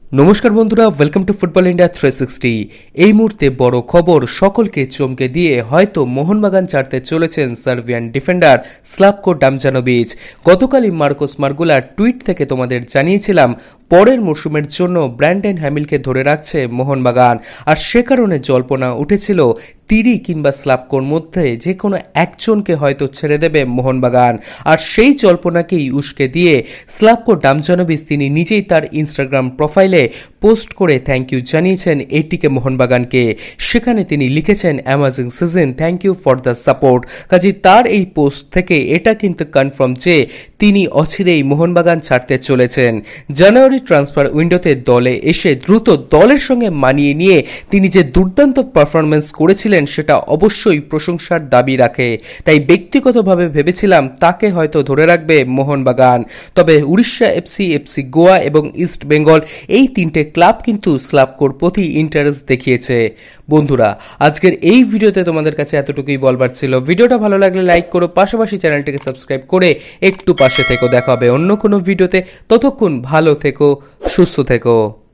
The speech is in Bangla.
নমস্কার বন্ধুরা, ওয়েলকাম টু ফুটবল ইন্ডিয়া 360। এই মুহূর্তে বড় খবর সকলকে চমকে দিয়ে হয়তো মোহনবাগান ছাড়তে চলেছেন সার্বিয়ান ডিফেন্ডার স্লাভকো ডামজানোভিচ। গতকালই মার্কোস মার্গুলার টুইট থেকে তোমাদের জানিয়েছিলাম পরের মরশুমের জন্য ব্র্যান্ডন হ্যামিলকে ধরে রাখছে মোহনবাগান, আর সে কারণে জল্পনা উঠেছিল তিরি কিংবা স্লাভকোর মধ্যে যে কোনো একজনকে হয়তো ছেড়ে দেবে মোহনবাগান। আর সেই জল্পনাকেই উস্কে দিয়ে স্লাভকো ডামজানোভিচ তিনি নিজেই তার ইনস্টাগ্রাম প্রোফাইলে পোস্ট করে থ্যাংক ইউ জানিয়েছেন এটিকে মোহনবাগানকে। সেখানে তিনি লিখেছেন amazing season, thank you for the support. কাজে তার এই পোস্ট থেকে এটা কিন্তু কনফার্ম যে তিনি অচিরেই মোহনবাগান ছাড়তে চলেছেন। জানুয়ারি ট্রান্সফার উইন্ডোতে দলে এসে দ্রুত দলের সঙ্গে মানিয়ে নিয়ে তিনি যে দুর্দান্ত পারফরমেন্স করেছিলেন সেটা অবশ্যই প্রশংসার দাবি রাখে। তাই ব্যক্তিগতভাবে ভেবেছিলাম তাকে হয়তো ধরে রাখবে মোহনবাগান। তবে উড়িষ্যা এফসি, এফসি গোয়া এবং ইস্ট বেঙ্গল এই তিনটে ক্লাব কিন্তু স্লাভকোর প্রতি ইন্টারেস্ট দেখিয়েছে। বন্ধুরা, আজকের এই ভিডিওতে তোমাদের কাছে এতটুকুই বলবার ছিল। ভিডিওটা ভালো লাগলে লাইক করো, পাশাপাশি চ্যানেলটিকে সাবস্ক্রাইব করে একটু পাশে থেকো। দেখা হবে অন্য কোনো ভিডিওতে। ততক্ষণ ভালো থেকো, সুস্থ থেকো।